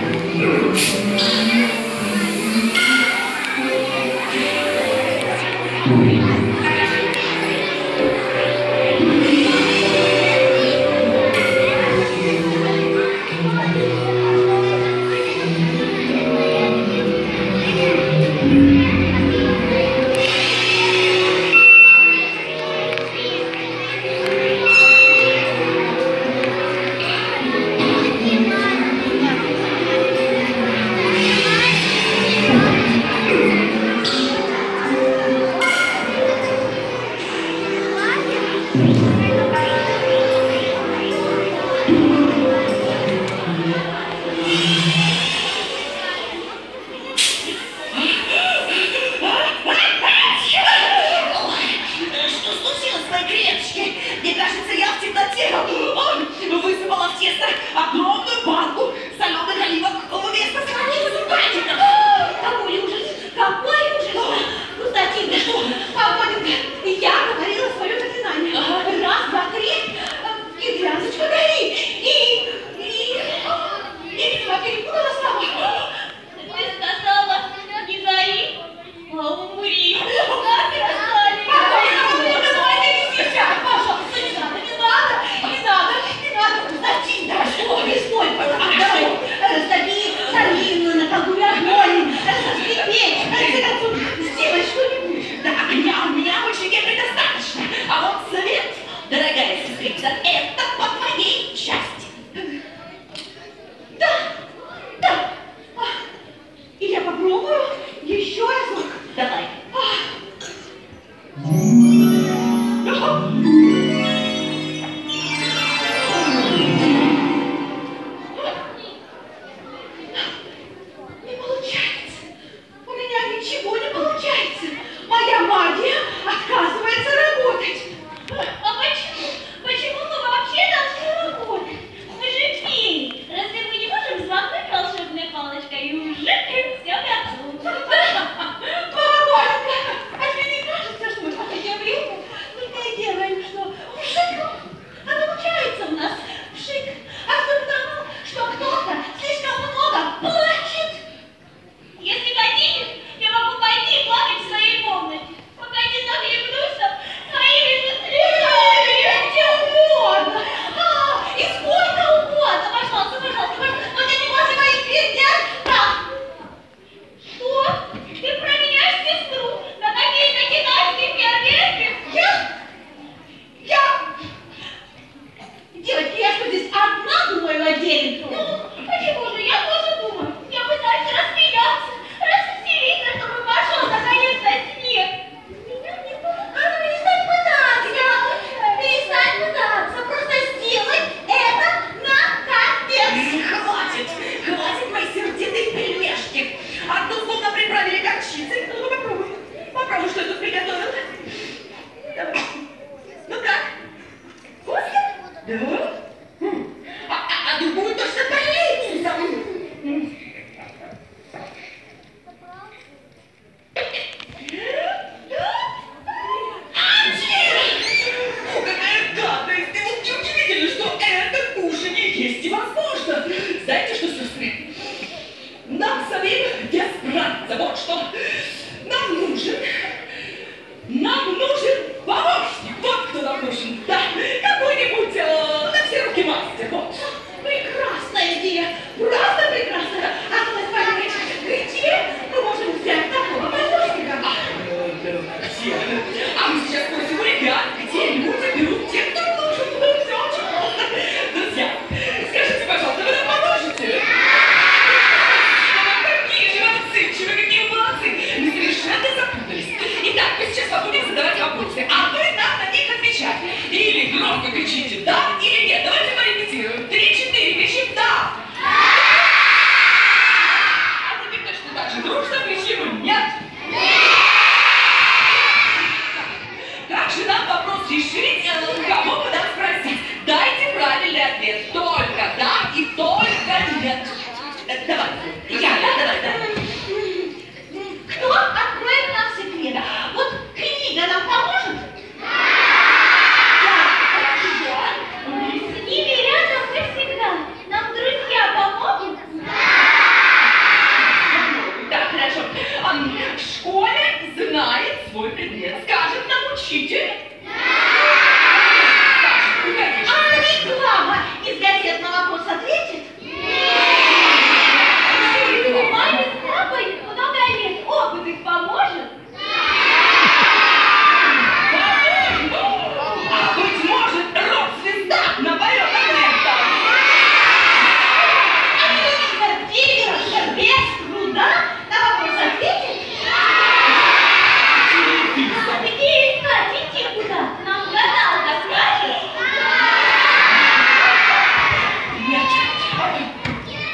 С ними рядом навсегда. Нам друзья помогут?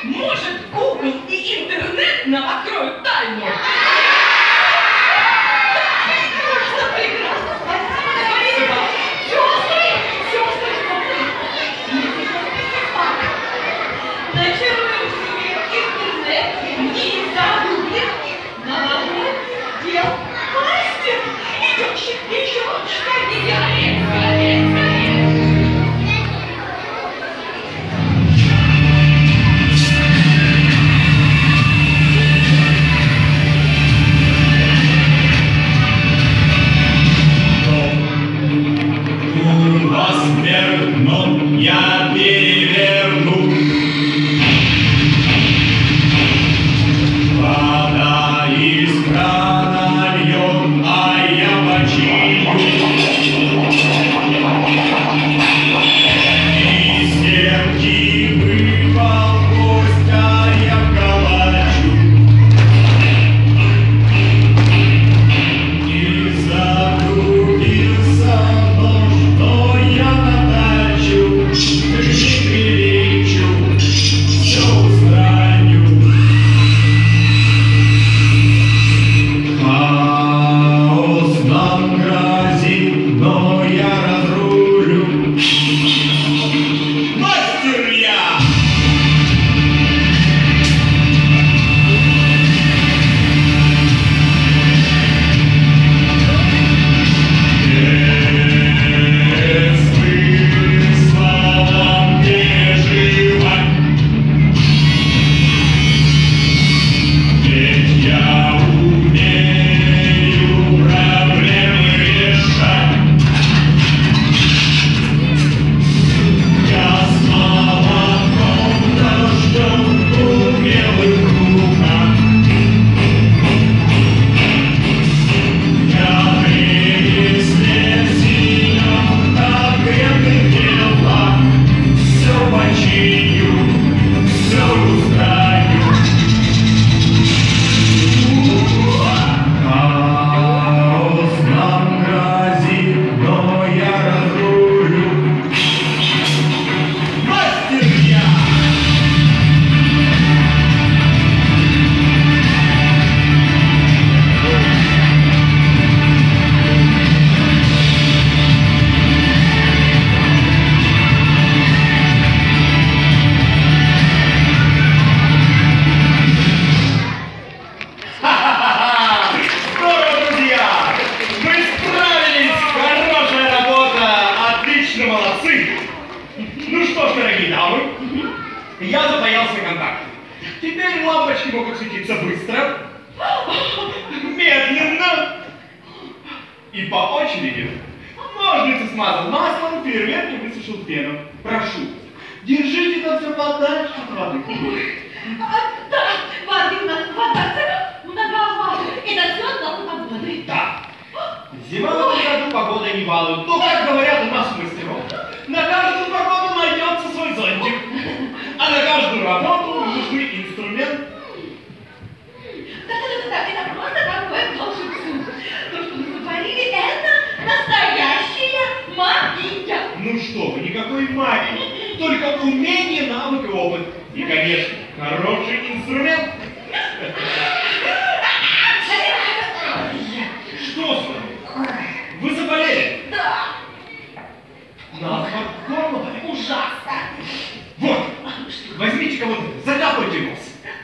Может, Google и интернет нам откроют тайну? Прекрасно, спасибо. Сестры, начаруем себе интернет и забудем новогодних дел. Мастер, идешь еще, скорее, скорее. Я переверну. Вода из крана льет, а я починю. Из стенки выпал гость, а я калачу. И закрутился нож, но я натачу. Перечу, все устраню. Хаос нам грозит, но я разрулю. Мастер я! Я запаялся контактом. Теперь лампочки могут светиться быстро, медленно и по очереди. Ножницы смазал маслом, фейерверк не высушил пену. Прошу, держите это все подальше от воды. Да, воды у нас многовато. Это все от погоды. Да. Зима в этом году погода не балует. Ну, как говорят у нас мастеров, на каждую погоду найдется свой зонтик. А на каждую работу нужный инструмент. Да, это просто такое волшебство. То, что мы сотворили, это настоящая магия. Ну что вы, никакой магии. Только умение, навык и опыт. И, конечно, хороший инструмент. Что с вами? Вы заболели? Да. Насморк, горло болит? Ужасно. Вот, возьмите-ка вот, закапайте нос.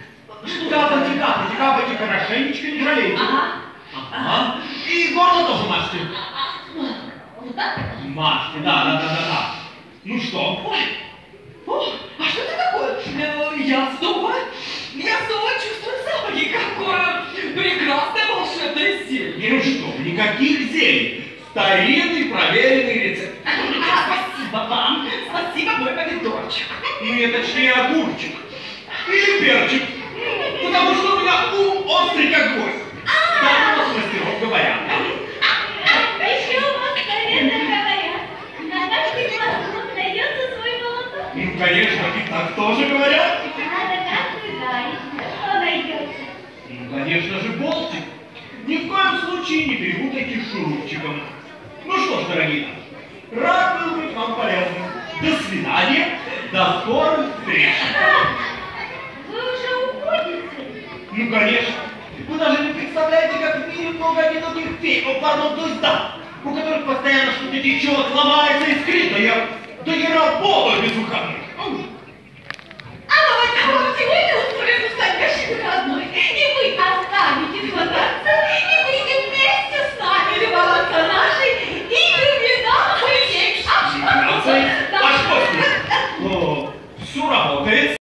Капайте хорошенечко, не жалейте. Ага. И горло тоже мажьте. Вот так? Мажьте, да. Ну что? Ой, а что это такое? Я снова чувствую запахи. Какое прекрасное волшебное зелье. Ну что, никаких зелий. Старинный проверенный рецепт. Спасибо вам. Спасибо, мой помидорчик. Нет, точнее, огурчик. Или перчик. Потому что у меня ум острый, как гвоздь. Да, у нас мастеров говорят. Еще у вас, наверное, говорят, на каждый глаз найдется свой молоток. Ну, конечно, и так тоже говорят. А на каждую гарь что найдется? Ну, конечно же, болтик. Ни в коем случае не перепутайте с шурупчиком. Ну что ж, дорогие, рад был быть вам полезным. До свидания, до скорых встреч. пардон, то есть да, у которых постоянно что-то течет, ломается, искрит, да я работаю без выходных. А давайте вам сегодня устроим настоящий выходной, и вы останетесь мотаться, и будете вместе с нами любоваться нашей иллюминацией. Иллюминацией? Да. А что с ним? Все работает.